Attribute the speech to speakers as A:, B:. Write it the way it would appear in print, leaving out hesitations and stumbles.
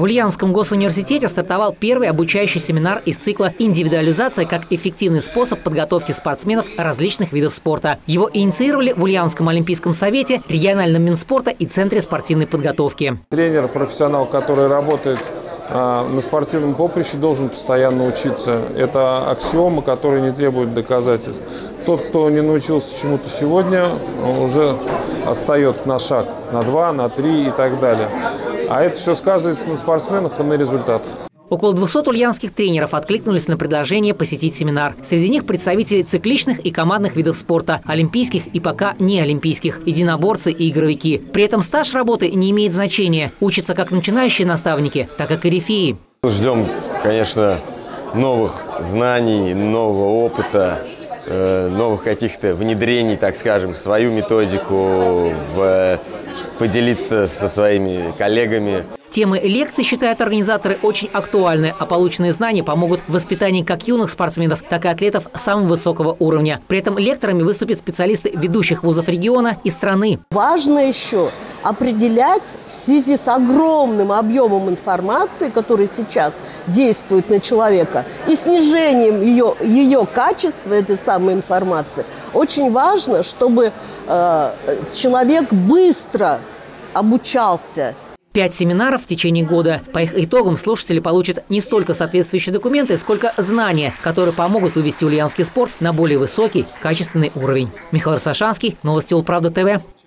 A: В Ульяновском госуниверситете стартовал первый обучающий семинар из цикла «Индивидуализация как эффективный способ подготовки спортсменов различных видов спорта». Его инициировали в Ульяновском олимпийском совете, региональном Минспорта и Центре спортивной подготовки.
B: Тренер, профессионал, который работает на спортивном поприще, должен постоянно учиться. Это аксиома, которая не требует доказательств. Тот, кто не научился чему-то сегодня, уже отстает на шаг, на 2, на 3 и так далее. А это все сказывается на спортсменах и на результатах.
A: Около 200 ульяновских тренеров откликнулись на предложение посетить семинар. Среди них представители цикличных и командных видов спорта, олимпийских и пока не олимпийских, единоборцы и игровики. При этом стаж работы не имеет значения. Учатся как начинающие наставники, так и корифеи.
C: Ждем, конечно, новых знаний, нового опыта, новых каких-то внедрений, так скажем, в свою методику, поделиться со своими коллегами.
A: Темы лекций, считают организаторы, очень актуальны, а полученные знания помогут в воспитании как юных спортсменов, так и атлетов самого высокого уровня. При этом лекторами выступят специалисты ведущих вузов региона и страны.
D: Важно еще определять в связи с огромным объемом информации, который сейчас действует на человека, и снижением ее качества, этой самой информации, очень важно, чтобы человек быстро обучался.
A: 5 семинаров в течение года. По их итогам слушатели получат не столько соответствующие документы, сколько знания, которые помогут вывести ульяновский спорт на более высокий, качественный уровень. Михаил Сашанский, новости Улправда ТВ.